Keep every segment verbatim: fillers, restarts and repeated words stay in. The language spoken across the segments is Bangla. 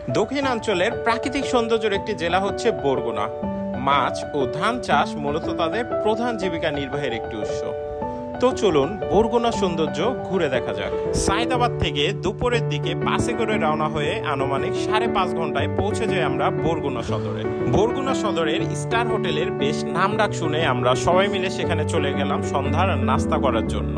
দক্ষিণাঞ্চলের প্রাকৃতিক সৌন্দর্যের একটি জেলা হচ্ছে বরগুনা। মাছ ও ধান চাষ মূলত তাদের প্রধান জীবিকা নির্বাহের একটি উৎস। তো চলুন বরগুনা সৌন্দর্য ঘুরে দেখা যাক। সাইদাবাদ থেকে দুপুরের দিকে বাসে করে রওনা হয়ে আনুমানিক সাড়ে পাঁচ ঘন্টায় পৌঁছে যাই আমরা বরগুনা সদরে। বরগুনা সদরের স্টার হোটেলের বেশ নামডাক শুনে আমরা সবাই মিলে সেখানে চলে গেলাম সন্ধ্যার নাস্তা করার জন্য।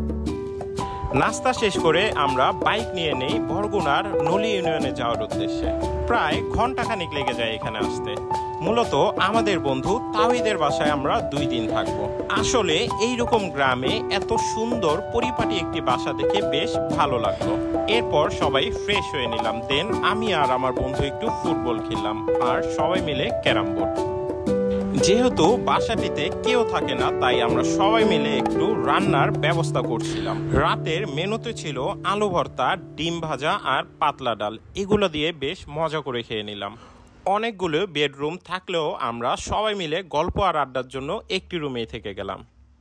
নাস্তা শেষ করে আমরা বাইক নিয়ে নেই বরগুনার নলি ইউনিয়নে যাওয়ার উদ্দেশ্যে। প্রায় ঘন্টাখানিক লেগে যায় এখানে আসতে। মূলত আমাদের বন্ধু তাওহিদের বাসায় আমরা দুই দিন থাকবো। আসলে এইরকম গ্রামে এত সুন্দর পরিপাটি একটি বাসা দেখে বেশ ভালো লাগলো। এরপর সবাই ফ্রেশ হয়ে নিলাম। দেন আমি আর আমার বন্ধু একটু ফুটবল খেললাম আর সবাই মিলে ক্যারাম বোর্ড। যেহেতু বাসাটিতে কেউ থাকে না, তাই আমরা সবাই মিলে একটু রান্নার ব্যবস্থা করছিলাম। রাতের মেনুতে ছিল আলু ভর্তা, ডিম ভাজা আর পাতলা ডাল। এগুলো দিয়ে বেশ মজা করে খেয়ে নিলাম। অনেকগুলো বেডরুম থাকলেও আমরা সবাই মিলে গল্প আর আড্ডার জন্য একটি রুমেই থেকে গেলাম।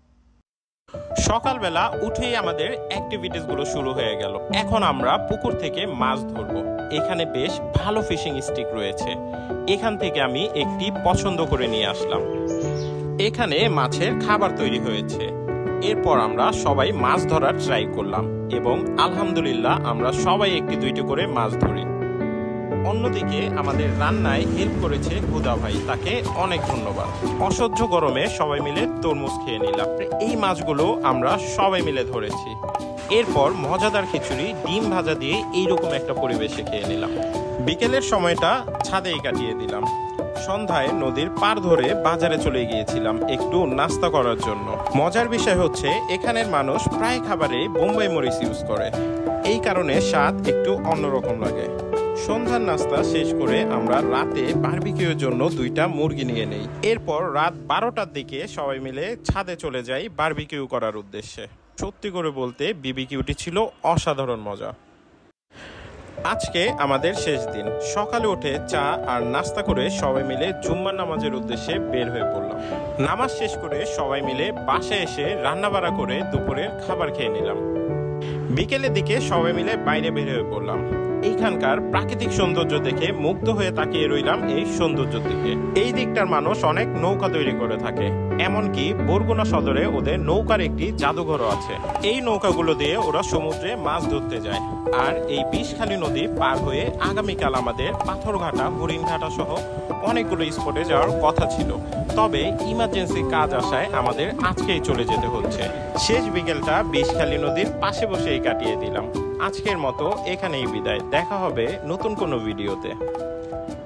সকালবেলা উঠেই আমাদের অ্যাক্টিভিটিস গুলো শুরু হয়ে গেল। এখন আমরা পুকুর থেকে মাছ ধরবো। এখানে বেশ ভালো ফিশিং স্টিক রয়েছে। এখান থেকে আমি একটি পছন্দ করে নিয়ে আসলাম। এখানে মাছের খাবার তৈরি হয়েছে। এরপর আমরা সবাই মাছ ধরার ট্রাই করলাম এবং আলহামদুলিল্লাহ আমরা সবাই একটি দুইটি করে মাছ ধরি। অন্যদিকে আমাদের রান্নায় হেল্প করেছে হুদা ভাই, তাকে অনেক ধন্যবাদ। অসহ্য গরমে সবাই মিলে তরমুজ খেয়ে নিলাম। এই মাছগুলো আমরা সবাই মিলে ধরেছি। এরপর মজাদার খিচুড়ি, ডিম ভাজা দিয়ে এইরকম একটা পরিবেশে খেয়ে নিলাম। বিকেলের সময়টা ছাদেই কাটিয়ে দিলাম। সন্ধ্যায় নদীর পার ধরে বাজারে চলে গিয়েছিলাম একটু নাস্তা করার জন্য। মজার বিষয় হচ্ছে এখানের মানুষ প্রায় খাবারে বোম্বাই মরিচ ইউজ করে। এই কারণে স্বাদ একটু অন্যরকম লাগে। সন্ধ্যার নাস্তা শেষ করে আমরা রাতে বারবিকিউর জন্য দুইটা মুরগি নিয়ে নেই। এরপর রাত বারোটার দিকে সবাই মিলে ছাদে চলে যাই বারবিকিউ করার উদ্দেশ্যে। সত্যি করে বলতে বিবিকিউটি ছিল অসাধারণ মজা। আজকে আমাদের শেষ দিন। সকালে উঠে চা আর নাস্তা করে সবাই মিলে জুম্মার নামাজের উদ্দেশ্যে বের হয়ে পড়লাম। নামাজ শেষ করে সবাই মিলে বাসায় এসে রান্নাবাড়া করে দুপুরের খাবার খেয়ে নিলাম। বিকেলের দিকে সবাই মিলে বাইরে বের হয়ে পড়লাম। এইখানকার প্রাকৃতিক সৌন্দর্য দেখে মুগ্ধ হয়ে তাকিয়ে রইলাম এই সৌন্দর্যের দিকে। এই দিকটার মানুষ অনেক নৌকা তৈরি করে থাকে। এমনকি বরগুনা সদরে ওদের নৌকার একটি জাদুঘরও আছে। এই নৌকাগুলো দিয়ে ওরা সমুদ্রে মাছ ধরতে যায়। আর এই বিষখালী নদী পার হয়ে আগামীকাল আমাদের পাথরঘাটা, হরিণঘাটা সহ অনেকগুলো স্পটে যাওয়ার কথা ছিল। তবে ইমার্জেন্সি কাজ আসায় আমাদের আজকেই চলে যেতে হচ্ছে। শেষ বিকেলটা বিষখালী নদীর পাশে বসেই কাটিয়ে দিলাম। আজকের মতো এখানেই বিদায়। দেখা হবে নতুন কোনো ভিডিওতে।